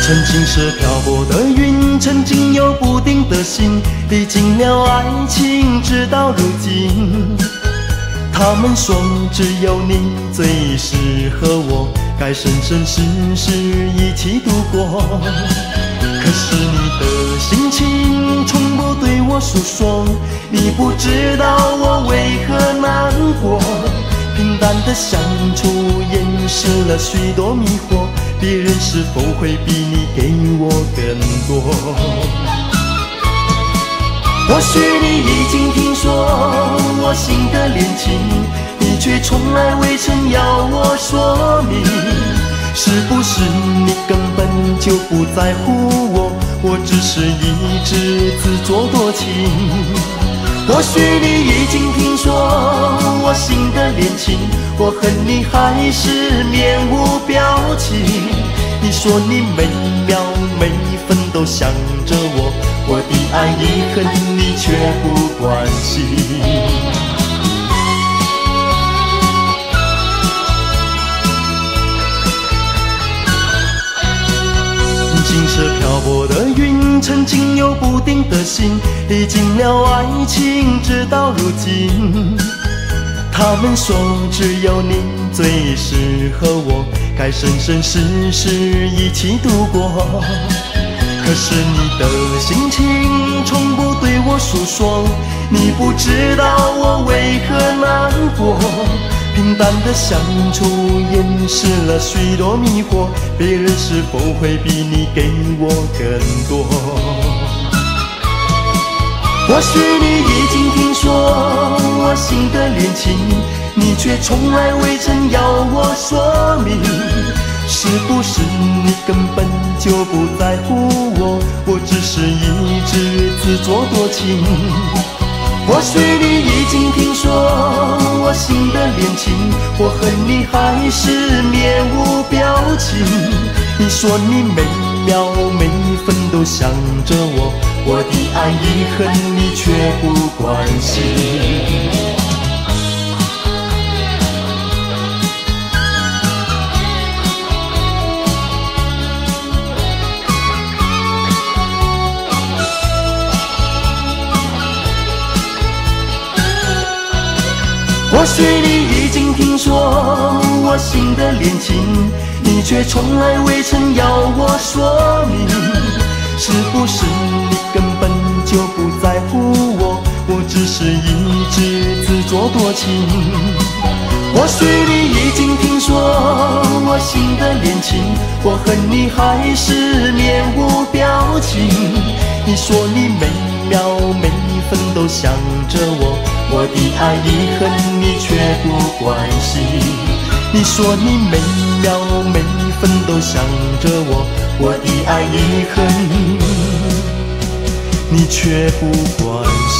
曾经是漂泊的云，曾经有不定的心，历经了爱情，直到如今。他们说只有你最适合我，该生生世世一起度过。可是你的心情从不对我诉说，你不知道我为何难过。平淡的相处掩饰了许多迷惑，别人是否会比你给我更多？或许你已经听说我心的恋情，你却从来未曾要我说明。是不是你根本就不在乎我，我只是一直自作多情？或许你已经听说我心的恋情，我恨你还是面无表情。你说你每秒每分都想着我，我的爱与恨你却不关心。曾经是漂泊的云，曾经有不定的心，历经了爱情，直到如今。他们说只有你最适合我，该生生世世一起度过。可是你的心情从不对我诉说，你不知道我为何难过。平淡的相处掩饰了许多迷惑，别人是否会比你给我更多？或许你已经听说我心的恋情，你却从来未曾要我说明。是不是你根本就不在乎我，我只是一直自作多情？或许你已经听说我心的恋情，我恨你还是面无表情。你说你每秒每分都想着我，我的爱与恨你却不关心。或许你已经听说我心的恋情，你却从来未曾要我说明。是不是你根本就不在乎我，我只是一直自作多情？或许你已经听说我心的恋情，我恨你还是面无表情。你说你每秒每分都想着我，我的爱与恨你却不关心。你说你每秒每分都想着我，我的爱与恨你却不关心。